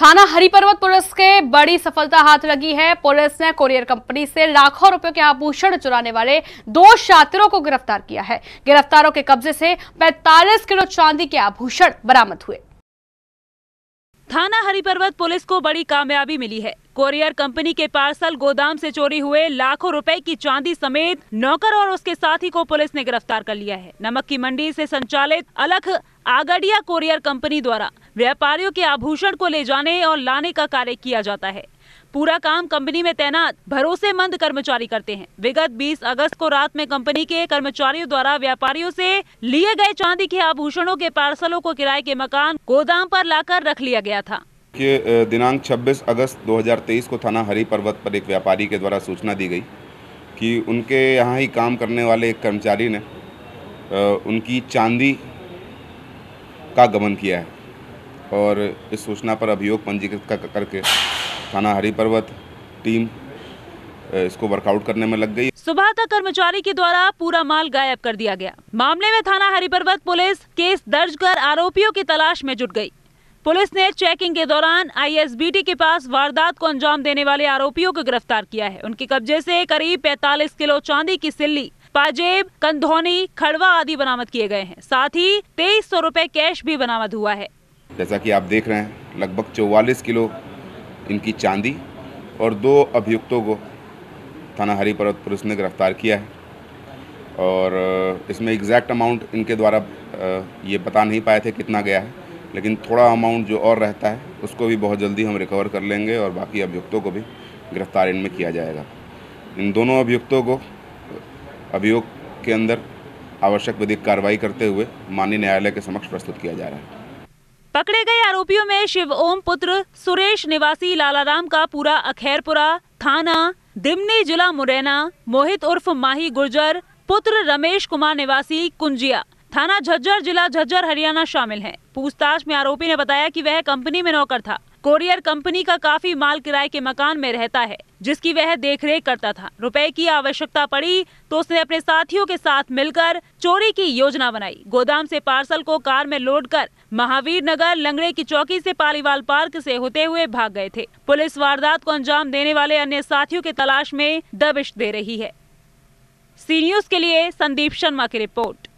थाना हरिपर्वत पुलिस के बड़ी सफलता हाथ लगी है। पुलिस ने कोरियर कंपनी से लाखों रुपयों के आभूषण चुराने वाले 2 शातिरों को गिरफ्तार किया है। गिरफ्तारों के कब्जे से 45 किलो चांदी के आभूषण बरामद हुए। थाना हरिपर्वत पुलिस को बड़ी कामयाबी मिली है। कोरियर कंपनी के पार्सल गोदाम से चोरी हुए लाखों रुपए की चांदी समेत नौकर और उसके साथी को पुलिस ने गिरफ्तार कर लिया है। नमक की मंडी से संचालित अलख आगडिया कोरियर कंपनी द्वारा व्यापारियों के आभूषण को ले जाने और लाने का कार्य किया जाता है। पूरा काम कंपनी में तैनात भरोसेमंद कर्मचारी करते हैं। विगत 20 अगस्त को रात में कंपनी के कर्मचारियों द्वारा व्यापारियों से लिए गए चांदी के आभूषणों के पार्सलों को किराए के मकान गोदाम पर लाकर रख लिया गया था। दिनांक 26 अगस्त 2023 को थाना हरिपर्वत पर एक व्यापारी के द्वारा सूचना दी गई कि उनके यहाँ ही काम करने वाले एक कर्मचारी ने उनकी चांदी का गबन किया है और इस सूचना पर अभियोग पंजीकृत करके थाना हरिपर्वत टीम इसको वर्कआउट करने में लग गई। सुबह तक कर्मचारी के द्वारा पूरा माल गायब कर दिया गया। मामले में थाना हरिपर्वत पुलिस केस दर्ज कर आरोपियों की तलाश में जुट गई। पुलिस ने चेकिंग के दौरान आईएसबीटी के पास वारदात को अंजाम देने वाले आरोपियों को गिरफ्तार किया है। उनके कब्जे से करीब 45 किलो चांदी की सिल्ली, पाजेब, कंधौनी, खड़वा आदि बरामद किए गए हैं। साथ ही 2300 रुपए कैश भी बरामद हुआ है। जैसा कि आप देख रहे हैं, लगभग 44 किलो इनकी चांदी और 2 अभियुक्तों को थाना हरिपर्वत पुलिस ने गिरफ्तार किया है और इसमें एग्जैक्ट अमाउंट इनके द्वारा ये बता नहीं पाए थे कितना गया है, लेकिन थोड़ा अमाउंट जो और रहता है उसको भी बहुत जल्दी हम रिकवर कर लेंगे और बाकी अभियुक्तों को भी गिरफ्तार इनमें किया जाएगा। इन दोनों अभियुक्तों को अभियोग के अंदर आवश्यक विधिक कार्रवाई करते हुए माननीय न्यायालय के समक्ष प्रस्तुत किया जा रहा है। पकड़े गए आरोपियों में शिव ओम पुत्र सुरेश निवासी लालाराम का पूरा अखैरपुरा थाना दिमनी जिला मुरैना, मोहित उर्फ माही गुर्जर पुत्र रमेश कुमार निवासी कुंजिया थाना झज्जर जिला झज्जर हरियाणा शामिल हैं। पूछताछ में आरोपी ने बताया कि वह कंपनी में नौकर था। कोरियर कंपनी का काफी माल किराए के मकान में रहता है जिसकी वह देखरेख करता था। रुपए की आवश्यकता पड़ी तो उसने अपने साथियों के साथ मिलकर चोरी की योजना बनाई। गोदाम से पार्सल को कार में लोड कर महावीर नगर लंगड़े की चौकी से पालीवाल पार्क से होते हुए भाग गए थे। पुलिस वारदात को अंजाम देने वाले अन्य साथियों की तलाश में दबिश दे रही है। सी न्यूज़ के लिए संदीप शर्मा की रिपोर्ट।